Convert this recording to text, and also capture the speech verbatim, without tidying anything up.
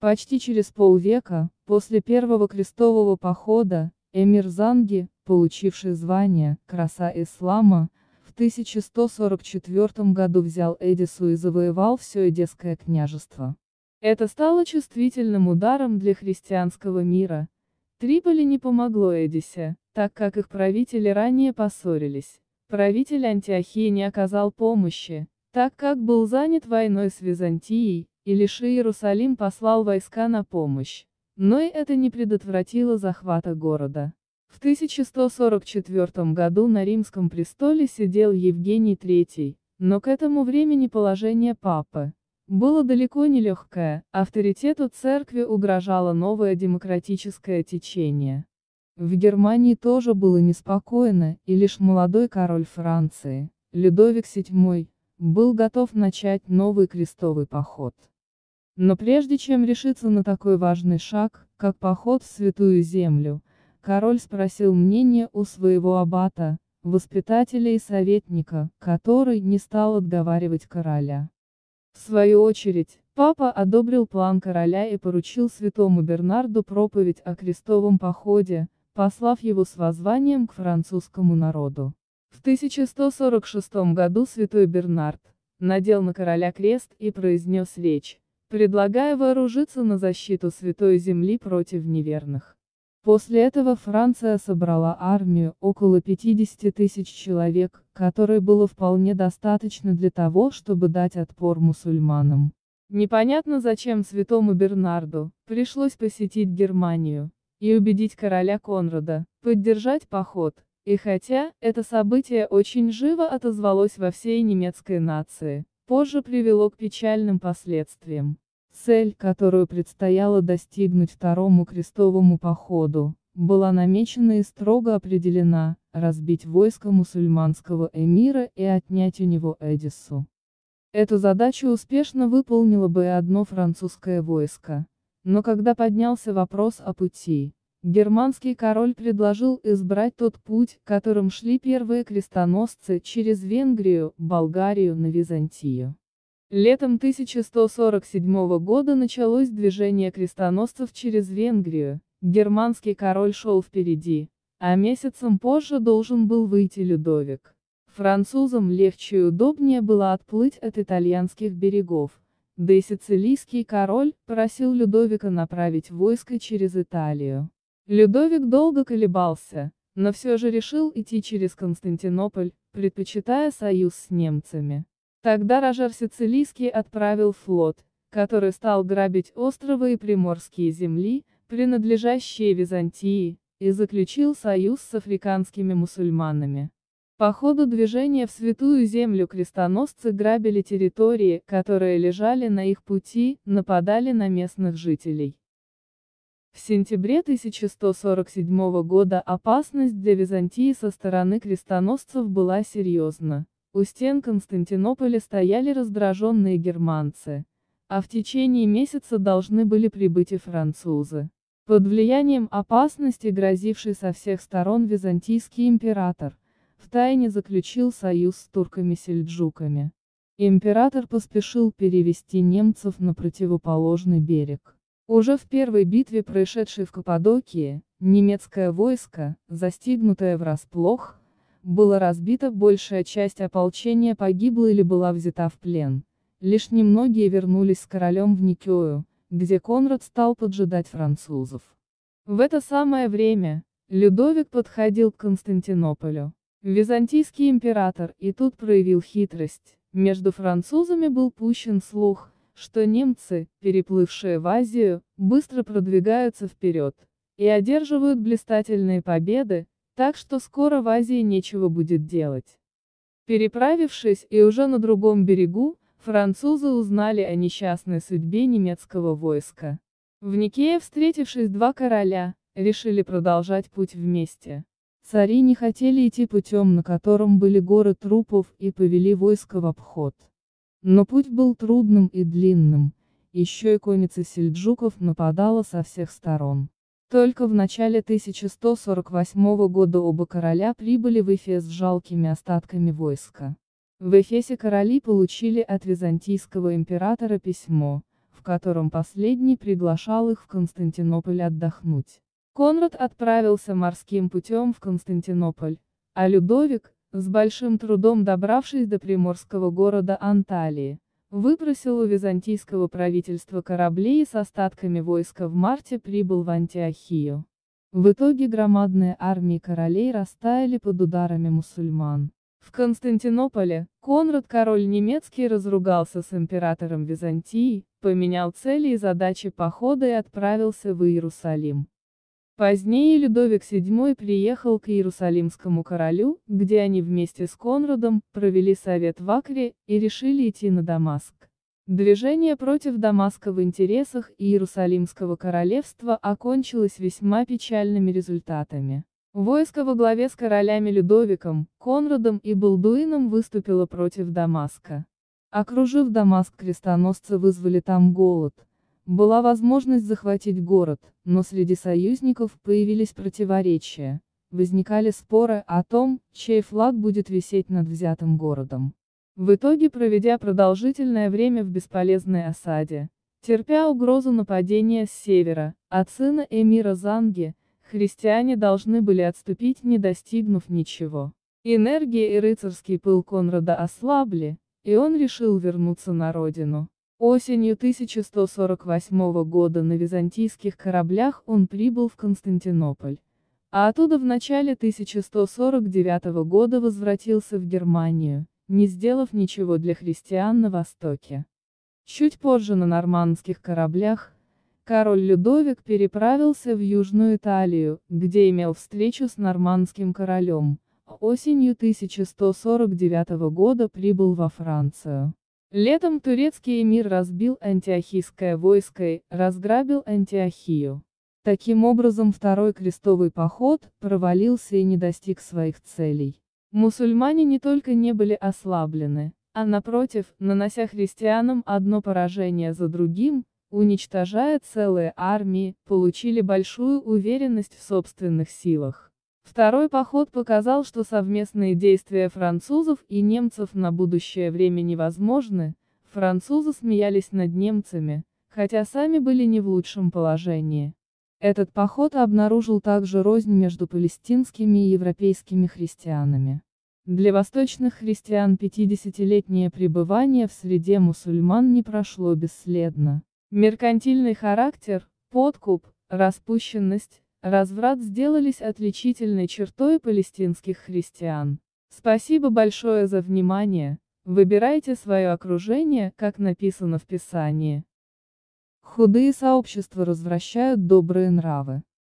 Почти через полвека, после первого крестового похода, эмир Занги, получивший звание «Краса Ислама», в тысяча сто сорок четвёртом году взял Эдиссу и завоевал все Эдесское княжество. Это стало чувствительным ударом для христианского мира. Триполи не помогло Эдиссе, так как их правители ранее поссорились. Правитель Антиохии не оказал помощи, так как был занят войной с Византией, и лишь Иерусалим послал войска на помощь. Но и это не предотвратило захвата города. В тысяча сто сорок четвёртом году на римском престоле сидел Евгений третий, но к этому времени положение папы было далеко не легкое, авторитету церкви угрожало новое демократическое течение. В Германии тоже было неспокойно, и лишь молодой король Франции, Людовик седьмой, был готов начать новый крестовый поход. Но прежде чем решиться на такой важный шаг, как поход в Святую Землю, король спросил мнение у своего аббата, воспитателя и советника, который не стал отговаривать короля. В свою очередь, папа одобрил план короля и поручил святому Бернарду проповедь о крестовом походе, послав его с воззванием к французскому народу. В тысяча сто сорок шестом году святой Бернард надел на короля крест и произнес речь, предлагая вооружиться на защиту Святой Земли против неверных. После этого Франция собрала армию, около пятидесяти тысяч человек, которой было вполне достаточно для того, чтобы дать отпор мусульманам. Непонятно, зачем святому Бернарду пришлось посетить Германию и убедить короля Конрада поддержать поход, и хотя это событие очень живо отозвалось во всей немецкой нации, позже привело к печальным последствиям. Цель, которую предстояло достигнуть второму крестовому походу, была намечена и строго определена – разбить войско мусульманского эмира и отнять у него Эдиссу. Эту задачу успешно выполнило бы и одно французское войско. Но когда поднялся вопрос о пути, германский король предложил избрать тот путь, которым шли первые крестоносцы через Венгрию, Болгарию на Византию. Летом тысяча сто сорок седьмого года началось движение крестоносцев через Венгрию, германский король шел впереди, а месяцем позже должен был выйти Людовик. Французам легче и удобнее было отплыть от итальянских берегов, да и сицилийский король просил Людовика направить войско через Италию. Людовик долго колебался, но все же решил идти через Константинополь, предпочитая союз с немцами. Тогда Рожер Сицилийский отправил флот, который стал грабить островы и приморские земли, принадлежащие Византии, и заключил союз с африканскими мусульманами. По ходу движения в Святую Землю крестоносцы грабили территории, которые лежали на их пути, нападали на местных жителей. В сентябре тысяча сто сорок седьмого года опасность для Византии со стороны крестоносцев была серьезна. У стен Константинополя стояли раздраженные германцы, а в течение месяца должны были прибыть и французы. Под влиянием опасности, грозившей со всех сторон, византийский император втайне заключил союз с турками-сельджуками. Император поспешил перевести немцев на противоположный берег. Уже в первой битве, происшедшей в Каппадокии, немецкое войско, застигнутое врасплох, была разбита, большая часть ополчения погибла или была взята в плен. Лишь немногие вернулись с королем в Никею, где Конрад стал поджидать французов. В это самое время, Людовик подходил к Константинополю. Византийский император и тут проявил хитрость. Между французами был пущен слух, что немцы, переплывшие в Азию, быстро продвигаются вперед и одерживают блистательные победы, так что скоро в Азии нечего будет делать. Переправившись и уже на другом берегу, французы узнали о несчастной судьбе немецкого войска. В Никее, встретившись два короля, решили продолжать путь вместе. Цари не хотели идти путем, на котором были горы трупов, и повели войско в обход. Но путь был трудным и длинным, еще и конница сельджуков нападала со всех сторон. Только в начале тысяча сто сорок восьмого года оба короля прибыли в Эфес с жалкими остатками войска. В Эфесе короли получили от византийского императора письмо, в котором последний приглашал их в Константинополь отдохнуть. Конрад отправился морским путем в Константинополь, а Людовик, с большим трудом добравшись до приморского города Анталии, выпросил у византийского правительства корабли и с остатками войска в марте прибыл в Антиохию. В итоге громадные армии королей растаяли под ударами мусульман. В Константинополе, Конрад, король немецкий, разругался с императором Византии, поменял цели и задачи похода и отправился в Иерусалим. Позднее Людовик седьмой приехал к Иерусалимскому королю, где они вместе с Конрадом провели совет в Акре и решили идти на Дамаск. Движение против Дамаска в интересах Иерусалимского королевства окончилось весьма печальными результатами. Войско во главе с королями Людовиком, Конрадом и Балдуином выступило против Дамаска. Окружив Дамаск, крестоносцы вызвали там голод. Была возможность захватить город, но среди союзников появились противоречия. Возникали споры о том, чей флаг будет висеть над взятым городом. В итоге, проведя продолжительное время в бесполезной осаде, терпя угрозу нападения с севера, от сына эмира Занги, христиане должны были отступить, не достигнув ничего. Энергия и рыцарский пыл Конрада ослабли, и он решил вернуться на родину. Осенью тысяча сто сорок восьмого года на византийских кораблях он прибыл в Константинополь, а оттуда в начале тысяча сто сорок девятого года возвратился в Германию, не сделав ничего для христиан на Востоке. Чуть позже на нормандских кораблях, король Людовик переправился в Южную Италию, где имел встречу с нормандским королем, а осенью тысяча сто сорок девятого года прибыл во Францию. Летом турецкий эмир разбил антиохийское войско и разграбил Антиохию. Таким образом, второй крестовый поход провалился и не достиг своих целей. Мусульмане не только не были ослаблены, а напротив, нанося христианам одно поражение за другим, уничтожая целые армии, получили большую уверенность в собственных силах. Второй поход показал, что совместные действия французов и немцев на будущее время невозможны. Французы смеялись над немцами, хотя сами были не в лучшем положении. Этот поход обнаружил также рознь между палестинскими и европейскими христианами. Для восточных христиан пятидесятилетнее пребывание в среде мусульман не прошло бесследно. Меркантильный характер, подкуп, распущенность, разврат сделались отличительной чертой палестинских христиан. Спасибо большое за внимание. Выбирайте свое окружение, как написано в Писании. Худые сообщества развращают добрые нравы.